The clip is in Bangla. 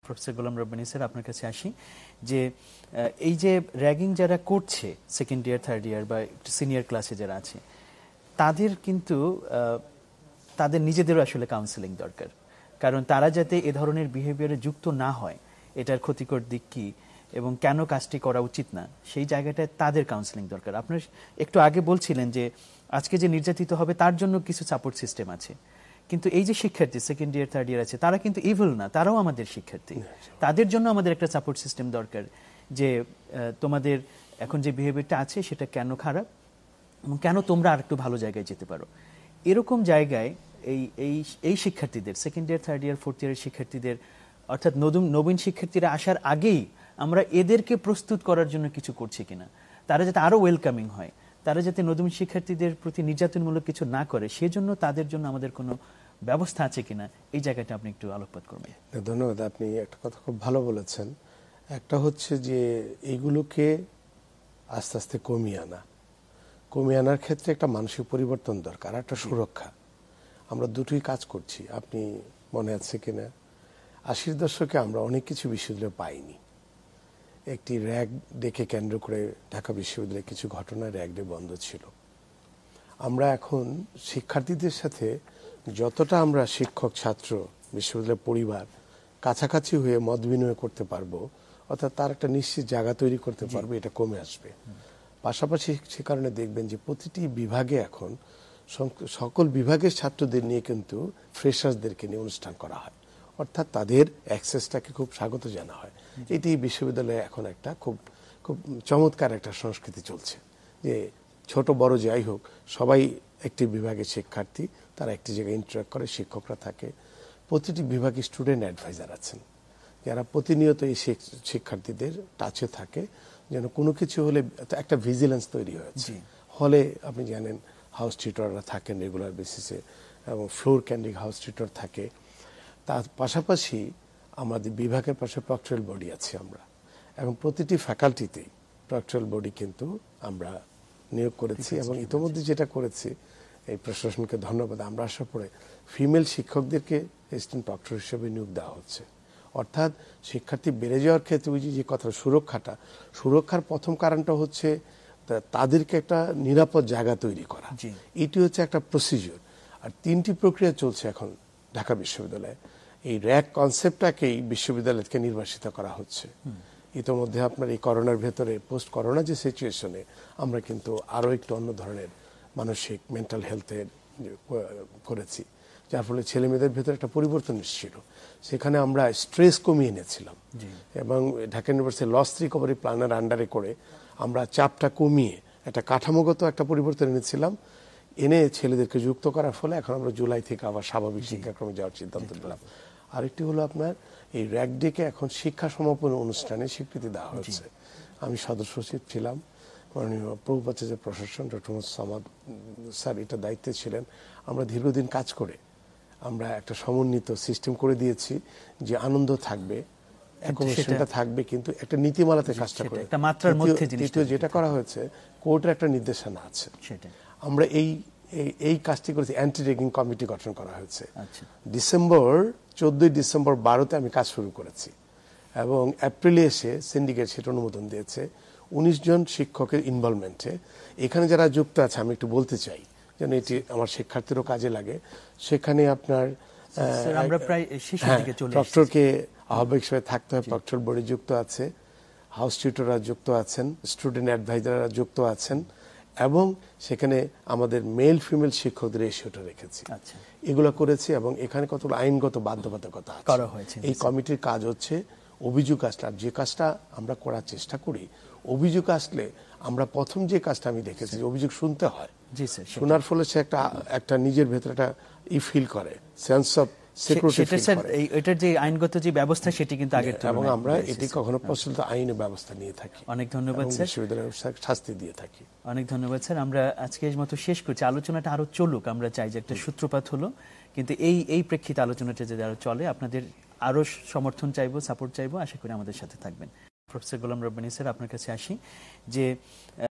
প্রফেসর গোলাম রব্বানী স্যার, আপনার কাছে আসি যে এই যে র্যাগিং যারা করছে সেকেন্ড ইয়ার থার্ড ইয়ার বা সিনিয়র ক্লাসে যারা আছে তাদের কিন্তু তাদের নিজেদেরও আসলে কাউন্সেলিং দরকার, কারণ তারা যাতে এ ধরনের বিহেভিয়ারে যুক্ত না হয়, এটার ক্ষতিকর দিক কি এবং কেন কাজটি করা উচিত না সেই জায়গাটায় তাদের কাউন্সেলিং দরকার। আপনার একটু আগে বলছিলেন যে আজকে যে নির্যাতিত হবে তার জন্য কিছু সাপোর্ট সিস্টেম আছে, কিন্তু এই যে শিক্ষার্থী সেকেন্ড ইয়ার থার্ড ইয়ার আছে তারা কিন্তু ইভিল না, তারাও আমাদের শিক্ষার্থী, তাদের জন্য আমাদের একটা সাপোর্ট সিস্টেম দরকার যে তোমাদের এখন যে বিহেভিয়ারটা আছে সেটা কেন খারাপ এবং কেন তোমরা আর একটু ভালো জায়গায় যেতে পারো। এরকম জায়গায় এই এই এই শিক্ষার্থীদের second year third year fourth ইয়ারের শিক্ষার্থীদের অর্থাৎ নবীন শিক্ষার্থীরা আসার আগেই আমরা এদেরকে প্রস্তুত করার জন্য কিছু করছি কিনা, তারা যাতে আরো ওয়েলকামিং হয়, তারা যাতে নতুন শিক্ষার্থীদের প্রতি নির্যাতনমূলক কিছু না করে সেজন্য তাদের জন্য আমাদের কোনো ব্যবস্থা আছে কিনা এই জায়গাটা আপনি একটু আলোকপাত করবেন। ধন্যবাদ। আপনি একটা কথা খুব ভালো বলেছেন। একটা হচ্ছে যে এইগুলোকে আস্তে আস্তে কমিয়ে আনার ক্ষেত্রে একটা মানসিক পরিবর্তন দরকার, একটা সুরক্ষা। আমরা দুটোই কাজ করছি। আপনি মনে আছে কিনা 80-র দশকে আমরা অনেক কিছু বিশ্ববিদ্যালয়ে পাইনি। একটি র্যাগ ডেকে কেন্দ্র করে ঢাকা বিশ্ববিদ্যালয়ে কিছু ঘটনা র্যাগ ডে বন্ধ ছিল। আমরা এখন শিক্ষার্থীদের সাথে যতটা আমরা শিক্ষক ছাত্র বিশ্ববিদ্যালয়ের পরিবার কাছাকাছি হয়ে মত বিনিময় করতে পারবো, অর্থাৎ তার একটা নিশ্চিত জায়গা তৈরি করতে পারবো, এটা কমে আসবে। পাশাপাশি সে কারণে দেখবেন যে প্রতিটি বিভাগে এখন সকল বিভাগের ছাত্রদের নিয়ে কিন্তু ফ্রেশার্সদেরকে নিয়ে অনুষ্ঠান করা হয়, অর্থাৎ তাদের অ্যাক্সেসটাকে খুব স্বাগত জানা হয়। এটি বিশ্ববিদ্যালয়ে এখন একটা খুব খুব চমৎকার একটা সংস্কৃতি চলছে যে ছোট বড় যাই হোক সবাই একটি বিভাগের শিক্ষার্থী, তারা একটি জায়গায় ইন্টারাক্ট করে, শিক্ষকরা থাকে। প্রতিটি বিভাগে স্টুডেন্ট অ্যাডভাইজার আছেন যারা প্রতিনিয়ত এই শিক্ষার্থীদের টাচে থাকে, যেন কোনো কিছু হলে একটা ভিজিলেন্স তৈরি হয়েছে। হলে আপনি জানেন হাউস টিউটররা থাকেন রেগুলার বেসিসে এবং ফ্লোর ক্যান্ডিং হাউস টিউটর থাকে। তার পাশাপাশি আমাদের বিভাগের পাশে প্রক্টরাল বডি আছে আমরা, এবং প্রতিটি ফ্যাকাল্টিতেই প্রক্টরাল বডি কিন্তু আমরা নিয়োগ করেছি। এবং ইতিমধ্যে যেটা করেছি, এই প্রশাসনকে ধন্যবাদ, আমরা আসার পরে ফিমেল শিক্ষকদেরকে অ্যাসিস্ট্যান্ট প্রক্টর হিসেবে নিয়োগ দেওয়া হচ্ছে। অর্থাৎ শিক্ষার্থী বেড়ে যাওয়ার ক্ষেত্রে ওই যে কথা সুরক্ষার প্রথম কারণটা হচ্ছে তাদেরকে একটা নিরাপদ জায়গা তৈরি করা, এটি হচ্ছে একটা প্রসিজিওর। আর 3টি প্রক্রিয়া চলছে এখন ঢাকা বিশ্ববিদ্যালয়ে। এই র্যাগ কনসেপ্টটাকেই বিশ্ববিদ্যালয়কে নির্বাসিত করা হচ্ছে। ইতিমধ্যে আপনার এই করোনার ভেতরে পোস্ট করোনা যে সিচুয়েশনে আমরা কিন্তু আরও একটু অন্য ধরনের মানসিক মেন্টাল হেলথের করেছি, যার ফলে ছেলে মেয়েদের ভেতরে একটা পরিবর্তন এসেছিল। সেখানে আমরা স্ট্রেস কমিয়ে এনেছিলাম এবং ঢাকা ইউনিভার্সিটি লস রিকভারি প্ল্যানের আন্ডারে করে আমরা চাপটা কমিয়ে একটা কাঠামোগত একটা পরিবর্তন এনেছিলাম। এনে ছেলেদেরকে যুক্ত করার ফলে এখন আমরা জুলাই থেকে আবার স্বাভাবিক শিক্ষাক্রমে যাওয়ার সিদ্ধান্ত নিলাম। আরেকটি হলো আপনার এই র্যাগ ডেকে এখন শিক্ষা সমাপন অনুষ্ঠানে স্বীকৃতি দেওয়া হয়েছে। আমি সদস্য সচিব ছিলাম, মাননীয় প্রভুপাচার্য প্রশাসন ডক্টর মোহাম্মদ সামাদ স্যার এটা দায়িত্বে ছিলেন। আমরা দীর্ঘদিন কাজ করে আমরা একটা সমন্বিত সিস্টেম করে দিয়েছি যে আনন্দ থাকবে, অ্যাকোমোডেশনটা থাকবে, কিন্তু একটা নীতিমালাতে কাজটা করে। দ্বিতীয় যেটা করা হয়েছে, কোর্টের একটা নির্দেশনা আছে, আমরা এই কাজটি করেছি। অ্যান্টি র্যাগিং কমিটি গঠন করা হয়েছে। 14 ডিসেম্বর 12তে আমি কাজ শুরু করেছি এবং এপ্রিলে এসে সিন্ডিকেট সেটা অনুমোদন দিয়েছে 19 জন শিক্ষকের ইনভলভমেন্টে। এখানে যারা যুক্ত আছে আমি একটু বলতে চাই যেন এটি আমার শিক্ষার্থীরও কাজে লাগে। সেখানে আপনার প্রক্টরকে আহ্বায়ক হিসেবে থাকতে হয়, প্রক্টর বোর্ডে যুক্ত আছে, হাউস টিউটররা যুক্ত আছেন, স্টুডেন্ট অ্যাডভাইজাররা যুক্ত আছেন, এবং সেখানে আমাদের মেল ফিমেল শিক্ষকদের রেশিওটা রেখেছি। এগুলো করেছি এবং এখানে কতগুলো আইনগত বাধ্যবাধকতা করা হয়েছে। এই কমিটির কাজ হচ্ছে অভিযোগ আসলে, যে কাজটা আমরা করার চেষ্টা করি, অভিযোগ আসলে আমরা প্রথম যে কাজটা আমি দেখেছি অভিযোগ শুনতে হয়। শোনার ফলে সে একটা নিজের ভেতরে একটা ফিল করে, সেন্স অফ এটার যে আইনগত যে ব্যবস্থা সেটি কিন্তু আগে, এবং আমরা এটি কখনো প্রচলিত আইনের ব্যবস্থা নিয়ে থাকি। অনেক ধন্যবাদ স্যার, বিশ্ববিদ্যালয়ের শাস্তি দিয়ে থাকি। অনেক ধন্যবাদ স্যার। আমরা আজকের মতো শেষ করছি, আলোচনাটা আরো চলুক, আমরা চাই যে একটা সূত্রপাত হলো, কিন্তু এই প্রেক্ষিতে আলোচনাটা যদি আরো চলে আপনাদের আরো সমর্থন চাইবো, সাপোর্ট চাইবো, আশা করি আমাদের সাথে থাকবেন। প্রফেসর গোলাম রব্বানী স্যার, আপনার কাছে আসি যে